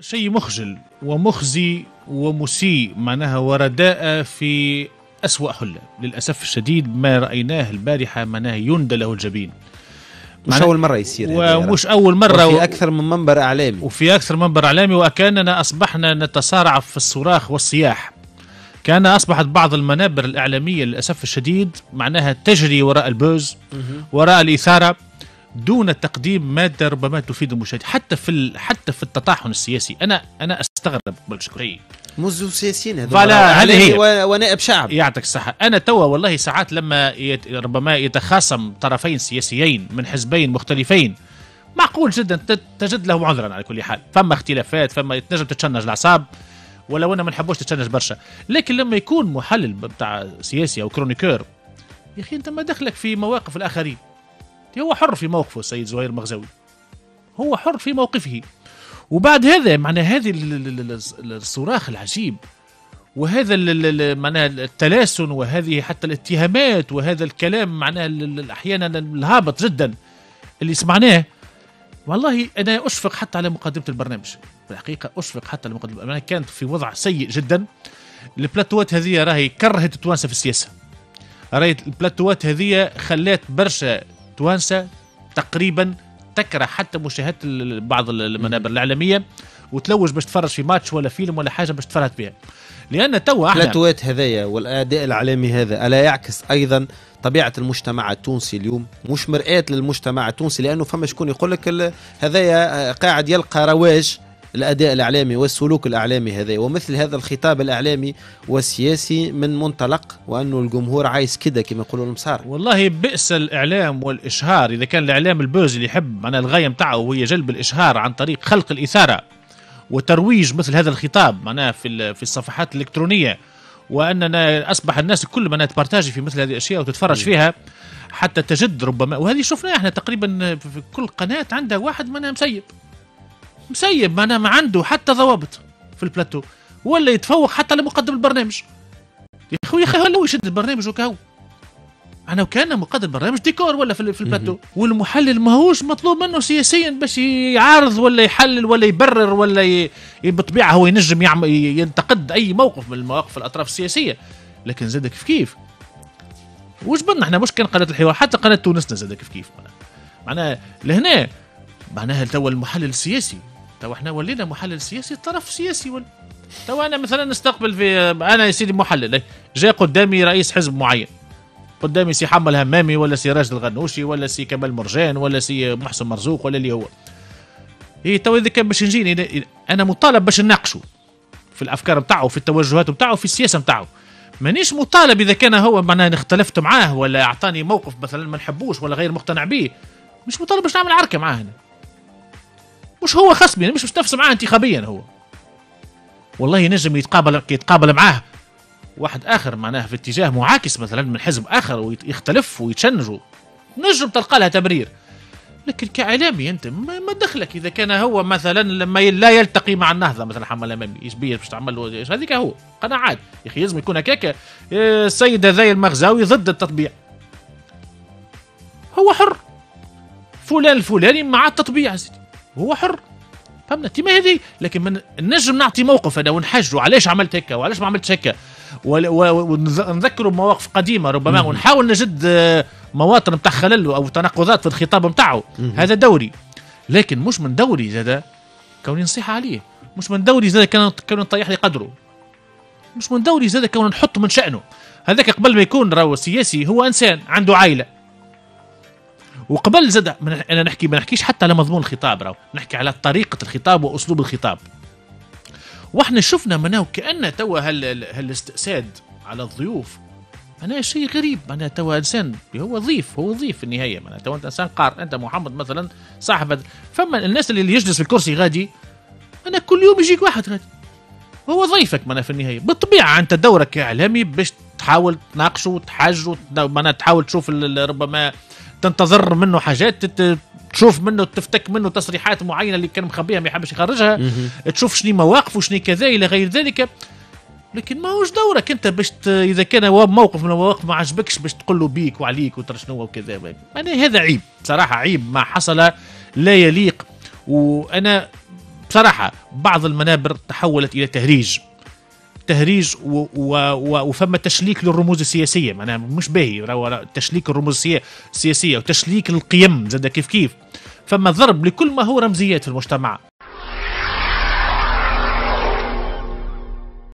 شيء مخجل ومخزي ومسيء معناها ورداء في أسوأ حلة للأسف الشديد. ما رأيناه البارحة معناها يندى له الجبين. مش أول مرة يصير، ومش أول مرة، وفي أكثر من منبر إعلامي، وكأننا أصبحنا نتصارع في الصراخ والصياح. كان أصبحت بعض المنابر الإعلامية للأسف الشديد معناها تجري وراء البوز، وراء الإثارة، دون تقديم مادة ربما تفيد المشاهد. حتى في التطاحن السياسي أنا أستغرب بالشكري مزو سياسيين هذول ونائب شعب. يعطيك الصحة. أنا توا والله ساعات لما ربما يتخاصم طرفين سياسيين من حزبين مختلفين معقول جدا تجد لهم عذرا على كل حال. فما اختلافات، فما تنجم تتشنج الأعصاب، ولو أنا ما نحبوش تتشنج برشا. لكن لما يكون محلل بتاع سياسي أو كرونيكور، يا أخي أنت ما دخلك في مواقف الآخرين. هو حر في موقفه السيد زهير المغزاوي، هو حر في موقفه. وبعد هذا معنى هذه الصراخ العجيب، وهذا معنى التلاسن، وهذه حتى الاتهامات، وهذا الكلام معناه أحيانا الهابط جدا اللي سمعناه. والله أنا أشفق حتى على مقدمة البرنامج، بالحقيقة أشفق حتى على مقدمة البرنامج. كانت في وضع سيء جدا. البلاتوات هذه راهي كرهت التوانسة في السياسة، راهي البلاتوات هذه خلات برشا توانسة تقريبا تكره حتى مشاهدة بعض المنابر الإعلامية، وتلوج باش تفرج في ماتش ولا فيلم ولا حاجة باش تفرج بها. لأن توا البلاتوات هذايا والأداء الإعلامي هذا ألا يعكس أيضا طبيعة المجتمع التونسي اليوم؟ مش مرآة للمجتمع التونسي، لأنه فما شكون يقول لك هذايا قاعد يلقى رواج الأداء الإعلامي والسلوك الإعلامي هذا، ومثل هذا الخطاب الإعلامي والسياسي من منطلق وأنه الجمهور عايز كده كما يقولوا المسار. والله بئس الإعلام والإشهار إذا كان الإعلام البوز اللي يحب معناها الغاية متاعه وهي جلب الإشهار عن طريق خلق الإثارة وترويج مثل هذا الخطاب معناها في الصفحات الإلكترونية، وأننا أصبح الناس الكل معناها تبارتاجي في مثل هذه الأشياء وتتفرج فيها حتى تجد ربما. وهذه شفناها احنا تقريبا في كل قناة عندها واحد معناها مسيب معناها ما عنده حتى ضوابط في البلاتو، ولا يتفوق حتى لمقدم البرنامج. يا اخوي هو يشد البرنامج وكهو انا وكان مقدم البرنامج ديكور ولا في البلاتو. والمحلل ما هوش مطلوب منه سياسيا باش يعارض ولا يحلل ولا يبرر ولا بالطبيعه هو ينجم ينتقد اي موقف من المواقف الاطراف السياسيه، لكن زاد كيف وش بدنا احنا؟ مش كان قناه الحوار، حتى قناه تونسنا زاد كيف معناها لهنا معناها توا المحلل السياسي، توا احنا ولينا محلل سياسي طرف سياسي. توا انا مثلا نستقبل في انا يا سيدي محلل جاء قدامي رئيس حزب معين، قدامي سي حمل همامي ولا سي راشد الغنوشي ولا سي كمال مرجان ولا سي محسن مرزوق ولا اللي هو توا اذا كان باش نجيني انا مطالب باش نناقشه في الافكار بتاعه في التوجهات بتاعه في السياسه بتاعه. مانيش مطالب اذا كان هو معناه اختلفت معاه ولا اعطاني موقف مثلا ما نحبوش ولا غير مقتنع به، مش مطالب باش نعمل عركه معاه هنا. مش هو خصمي، مش نفس معاه انتخابيا هو. والله ينجم يتقابل معاه واحد اخر معناه في اتجاه معاكس مثلا من حزب اخر ويختلف ويتشنجوا، نجم تلقى لها تبرير. لكن كاعلامي انت ما دخلك اذا كان هو مثلا لما لا يلتقي مع النهضه مثلا حمل امامي ايش بيه باش تعمل له هذيك هو قناعات يا اخي لازم يكون هكاك. السيد هذا المغزاوي ضد التطبيع، هو حر. فلان الفلاني مع التطبيع هو حر، فهمنا ما هذه. لكن من نجم نعطي موقف انا ونحجه علاش عملت هكا وعلاش ما عملتش هكا، ونذكروا بمواقف قديمه ربما ونحاول نجد مواطن نتاع خلل او تناقضات في الخطاب نتاعو. هذا دوري، لكن مش من دوري زاد كوني نصيحه عليه، مش من دوري زاد كون نطيح لي قدره، مش من دوري زاد كون نحط من شأنه. هذاك قبل ما يكون راهو سياسي هو انسان عنده عائله، وقبل زاد انا نحكي ما نحكيش حتى على مضمون الخطاب، راهو نحكي على طريقه الخطاب واسلوب الخطاب. واحنا شفنا منه كأن توا هالاستئساد على الضيوف أنا شيء غريب. أنا توا إنسان هو ضيف في النهاية، أنا توا أنت إنسان قار، أنت محمد مثلا صاحب. فما الناس اللي يجلس في الكرسي غادي أنا كل يوم يجيك واحد غادي هو ضيفك في النهاية. بالطبيعة أنت دورك كإعلامي باش تحاول تناقشه وتحاجه، تحاول تشوف ربما تنتظر منه حاجات، تشوف منه تفتك منه تصريحات معينة اللي كان مخبيها ما يحبش يخرجها، تشوف شنو مواقف وشنو كذا إلى غير ذلك. لكن ما هوش دورك انت باش اذا كان موقف من المواقف ما عجبكش باش تقول له بيك وعليك وترى شنو وكذا. يعني هذا عيب صراحه، عيب ما حصل لا يليق. وانا بصراحة بعض المنابر تحولت إلى تهريج وفما تشليك للرموز السياسية، معناها مش باهي تشليك الرموز السياسية وتشليك القيم زاد كيف فما ضرب لكل ما هو رمزيات في المجتمع.